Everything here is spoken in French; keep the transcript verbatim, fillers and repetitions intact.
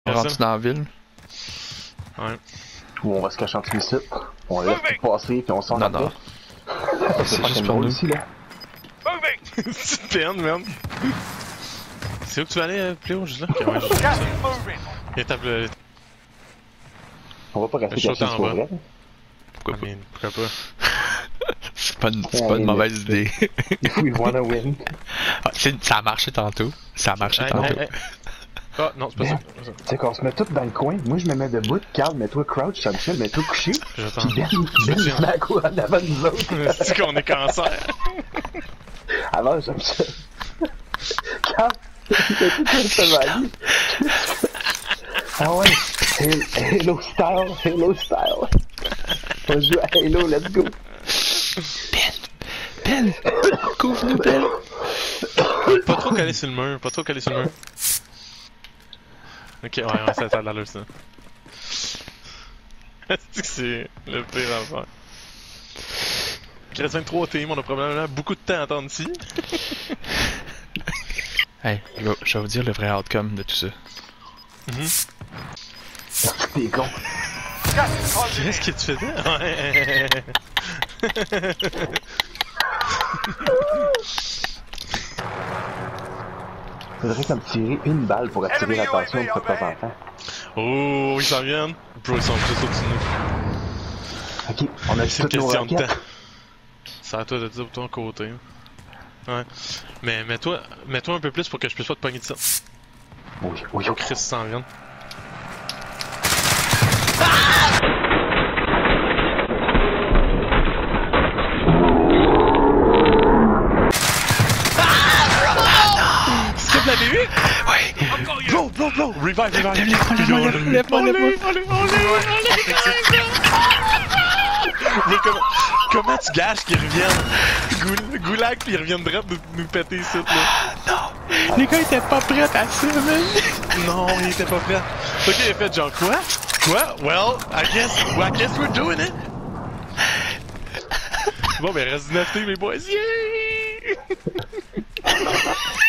rendu dans la ville. Ouais. Ou on va se cacher en dessous ici. On laisse tout passer puis on s'en Non, non. C'est juste pour nous ici là. C'est peine, man. C'est où que tu vas aller, euh, Pléo, juste là? Ok, ouais, juste là. Il tape le. On va pas rester caché sur bas. vrai. Pourquoi pas? Pourquoi pas? C'est pas une, c'est pas une mauvaise idée. If we wanna win. Ah, ça a marché tantôt. Ça a marché Hey, tantôt. hey, hey. Ah, non, c'est pas Ben, ça. tu sais qu'on se met tous dans le coin. Moi je me mets debout. Carl, mets-toi crouch. Jean-Michel, mets-toi couché. J'attends. Puis Ben, Ben se met à courir en avant de nous autres. C'est qu'on est cancer. Alors Jean-Michel. Carl, t'as tout ça devant lui. Ah ouais. Halo style. Halo style. On joue à Halo, let's go. Ben! Couvre-nous, Ben! Pas trop calé sur le mur, pas trop calé sur le mur. Ok, ouais, ouais, ça a l'air ça. Est-ce que c'est le pire affaire? Chris vingt-trois team, on a probablement beaucoup de temps à attendre ici. Hey, je vais, je vais vous dire le vrai outcome de tout ça. Mm-hmm. T'es con. Qu'est-ce que tu faisais? Ouais. Faudrait comme tirer une balle pour attirer l'attention de temps en temps. Oh, ils s'en viennent. Bro, ils sont juste au-dessus de nous. Ok, on a C'est une toutes nos question de raquettes. temps. C'est à toi de dire de ton côté. Ouais. Mais mets-toi mets-toi un peu plus pour que je puisse pas te pogner de ça. Oui, oui, Oh, ok. Chris s'en vient. Est-ce que vous l'avez eu? Oui! Bro, bro, bro! Revive, revive! Lève-moi, lève-moi, lève-moi, lève-moi! Mais comment, comment tu gâches qu'ils reviennent? Goul Goulag pis ils reviennent direct de nous péter ici, là. Non! Les gars étaient pas prêts à ça, man! Non, ils étaient pas prêts. Ok, il a fait genre quoi? Quoi? Well, I guess, well, I guess we're doing it! Bon, ben reste neuf T, mes boys! Yeah!